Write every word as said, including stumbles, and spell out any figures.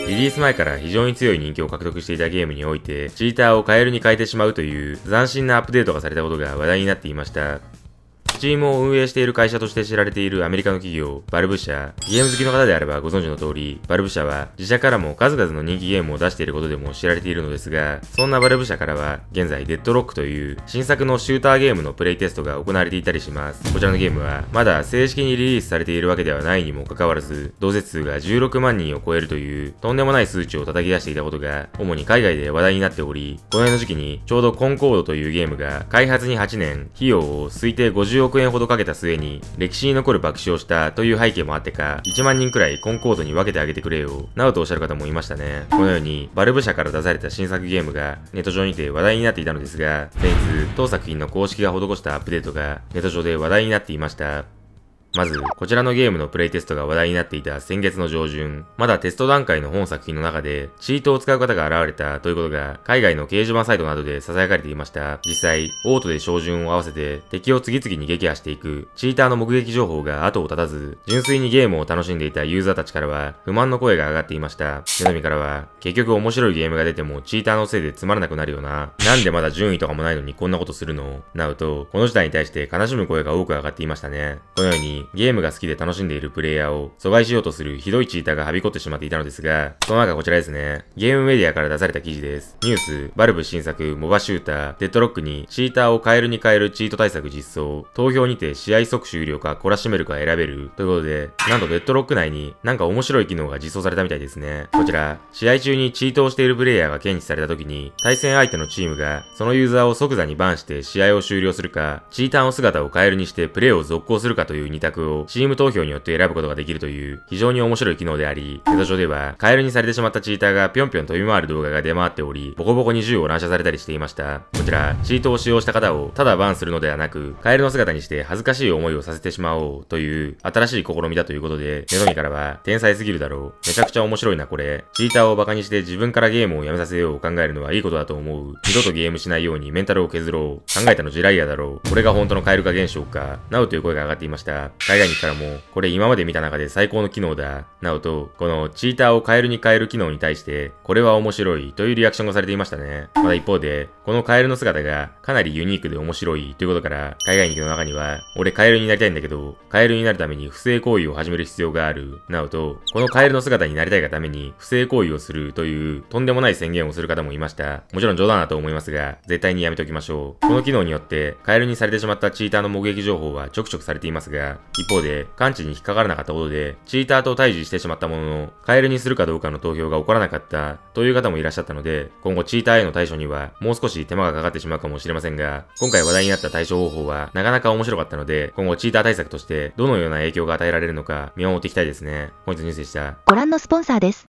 リリース前から非常に強い人気を獲得していたゲームにおいて、チーターをカエルに変えてしまうという斬新なアップデートがされたことが話題になっていました。Steam を運営している会社として知られているアメリカの企業、バルブ社。ゲーム好きの方であればご存知の通り、バルブ社は自社からも数々の人気ゲームを出していることでも知られているのですが、そんなバルブ社からは、現在デッドロックという新作のシューターゲームのプレイテストが行われていたりします。こちらのゲームは、まだ正式にリリースされているわけではないにもかかわらず、同説数がじゅうろくまんにんを超えるという、とんでもない数値を叩き出していたことが、主に海外で話題になっており、この辺の時期に、ちょうどコンコードというゲームが、開発にはちねん、費用を推定ごじゅうおくえんほどかけた末に歴史に残る爆笑をしたという背景もあってか、いちまんにんくらいコンコードに分けてあげてくれよ、などとおっしゃる方もいましたね。このように、バルブ社から出された新作ゲームがネット上にて話題になっていたのですが、先日、当作品の公式が施したアップデートがネット上で話題になっていました。まず、こちらのゲームのプレイテストが話題になっていた先月の上旬、まだテスト段階の本作品の中で、チートを使う方が現れたということが、海外の掲示板サイトなどで囁かれていました。実際、オートで照準を合わせて、敵を次々に撃破していく、チーターの目撃情報が後を絶たず、純粋にゲームを楽しんでいたユーザーたちからは、不満の声が上がっていました。手のみからは、結局面白いゲームが出ても、チーターのせいでつまらなくなるよな。なんでまだ順位とかもないのにこんなことするのなどと、この事態に対して悲しむ声が多く上がっていましたね。このように、ゲームが好きで楽しんでいるプレイヤーを阻害しようとするひどいチーターがはびこってしまっていたのですが、その中こちらですね。ゲームメディアから出された記事です。ニュース、バルブ新作、モバシューター、デッドロックにチーターをカエルに変えるチート対策実装、投票にて試合即終了か懲らしめるか選べる。ということで、なんとデッドロック内になんか面白い機能が実装されたみたいですね。こちら、試合中にチートをしているプレイヤーが検知された時に、対戦相手のチームがそのユーザーを即座にバンして試合を終了するか、チーターの姿をカエルにしてプレイを続行するかというに択をチーム投票によって選ぶことができるという非常に面白い機能であり、ネット上ではカエルにされてしまったチーターがぴょんぴょん飛び回る動画が出回っており、ボコボコに銃を乱射されたりしていました。こちら、チートを使用した方をただバンするのではなく、カエルの姿にして恥ずかしい思いをさせてしまおうという新しい試みだということで、ネトミからは天才すぎるだろう。めちゃくちゃ面白いなこれ。チーターをバカにして自分からゲームをやめさせようを考えるのはいいことだと思う。二度とゲームしないようにメンタルを削ろう。考えたのジライアだろう。これが本当のカエル化現象か。なおという声が上がっていました。海外にからも、これ今まで見た中で最高の機能だ。なおと、このチーターをカエルに変える機能に対して、これは面白いというリアクションがされていましたね。また一方で、このカエルの姿がかなりユニークで面白いということから、海外人の中には、俺カエルになりたいんだけど、カエルになるために不正行為を始める必要がある。なおと、このカエルの姿になりたいがために不正行為をするというとんでもない宣言をする方もいました。もちろん冗談だと思いますが、絶対にやめておきましょう。この機能によって、カエルにされてしまったチーターの目撃情報はちょくちょくされていますが、一方で、感知に引っかからなかったことで、チーターと対峙してしまったものの、カエルにするかどうかの投票が起こらなかったという方もいらっしゃったので、今後チーターへの対処にはもう少し手間がかかってしまうかもしれませんが、今回話題になった対処方法はなかなか面白かったので、今後チーター対策としてどのような影響が与えられるのか見守っていきたいですね。本日のニュースでした。 ご覧のスポンサーです。